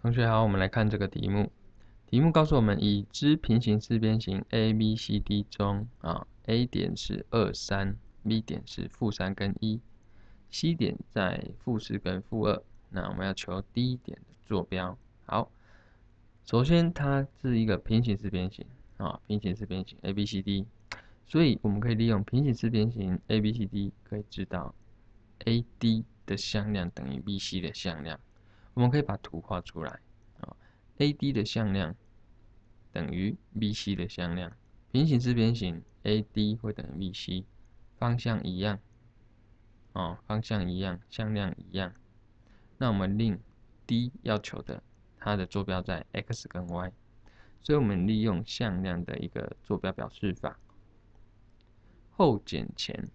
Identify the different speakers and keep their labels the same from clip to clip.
Speaker 1: 同学好，我们来看这个题目。题目告诉我们，已知平行四边形 ABCD 中，A 点是2、3，B 点是-3跟1，C 点在-4跟-2。那我们要求 D 点的坐标。好，首先它是一个平行四边形平行四边形 ABCD， 所以我们可以利用平行四边形 ABCD， 可以知道 AD 的向量等于 BC 的向量。我们可以把图画出来，AD 的向量等于 BC 的向量，平行四边形 AD 会等于 BC， 方向一样，方向一样，向量一样。那我们令 D 要求的，它的坐标在 X 跟 Y， 所以我们利用向量的一个坐标表示法，后减前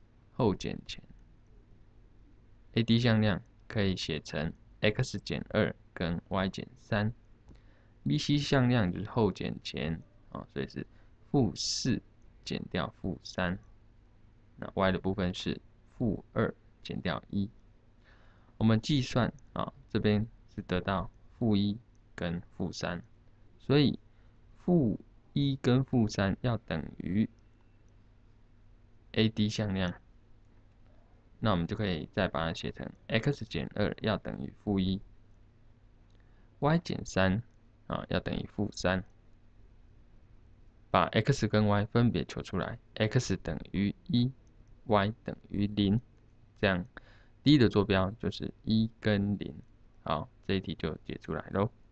Speaker 1: ，AD 向量可以写成 X 减2跟 Y 减3，BC 向量就是后减前所以是-4减掉-3，那 Y 的部分是-2减掉1。我们计算这边是得到-1跟-3，所以-1跟-3要等于 AD 向量，那我们就可以再把它写成 X 减2要等于-1，Y 减3要等于-3，把 X 跟 Y 分别求出来 ，X 等于1，Y 等于0，这样 D 的坐标就是1跟0。好，这一题就解出来咯。